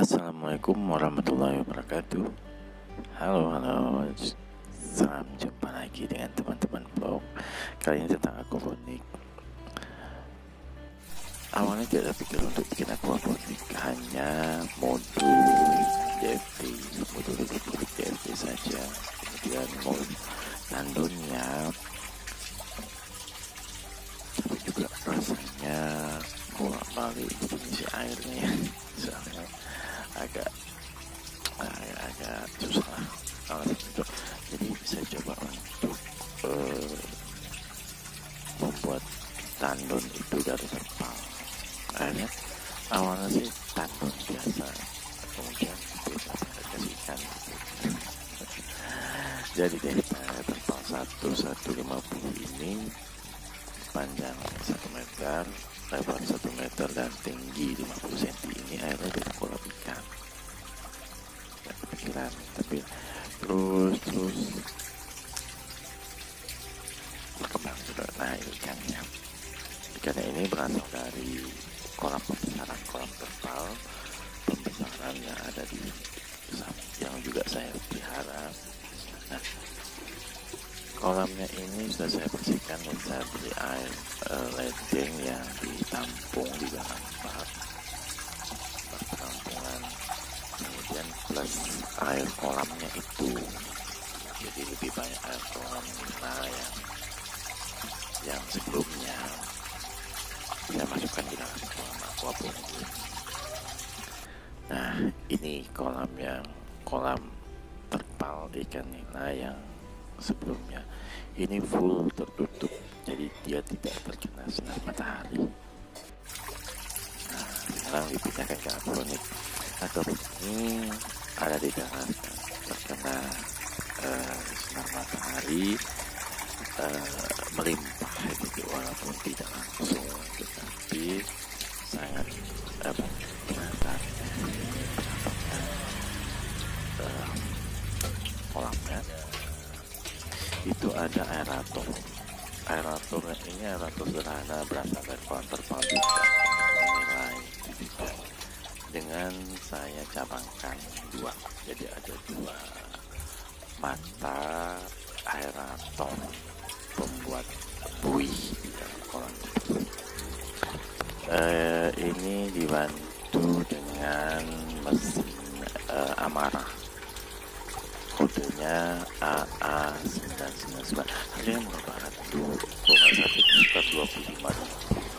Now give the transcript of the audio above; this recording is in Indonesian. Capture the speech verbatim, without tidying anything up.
Assalamualaikum warahmatullahi wabarakatuh. Halo, halo. Salam jumpa lagi dengan teman-teman blog. Kali ini tentang aquaponik. Awalnya tidak terpikir untuk bikin aquaponik, hanya modul D F T, modul aquaponik D F T saja. Kemudian mau tandonnya, tapi juga rasanya bolak balik mengisi airnya ya. Soalnya agak agak, agak susah alasan itu. Jadi saya coba untuk uh, membuat tandon itu dari terpal. Akhirnya awalnya sih tandon biasa, kemudian biasa saya kasihkan gitu. Jadi deh terpal satu satu lima puluh ini panjang satu meter, lebar satu meter dan tinggi lima puluh sentimeter ini akhirnya dari kolam ikan. Gak kepikiran, tapi terus terus berkembang juga. Nah, ikannya ikannya ini berasal dari kolam pembesaran kolam terpal pembesaran yang ada di yang juga saya pelihara. Nah, kolamnya ini sudah saya bersihkan dan saya beli air uh, ledeng yang ditampung di dalam bak bak penampungan, kemudian plus air kolamnya itu, jadi lebih banyak air kolam nah yang yang sebelumnya saya masukkan di dalam kolam aquaponik. Nah, ini kolam yang kolam terpal ikan nila yang sebelumnya ini full tertutup, jadi dia tidak terkena sinar matahari. Nah, sekarang dipindahkan ke aquaponik. Aquaponik ini ada di dalam terkena uh, sinar matahari uh, melimpah gitu, walaupun tidak langsung, tetapi sangat apa kelihatan uh, kolamnya itu ada aerator. Aerator ini aerator sederhana berasal dari kolam terpal juga, nilai tipikal. Dengan saya cabangkan dua, jadi ada dua mata aerator pembuat buih di dalam kolam. Eh, ini dibantu dengan mesin eh, amarah, kodenya A A sembilan sembilan sembilan. Harganya murah banget tuh, kalau nggak salah sekitar dua puluh lima ribu.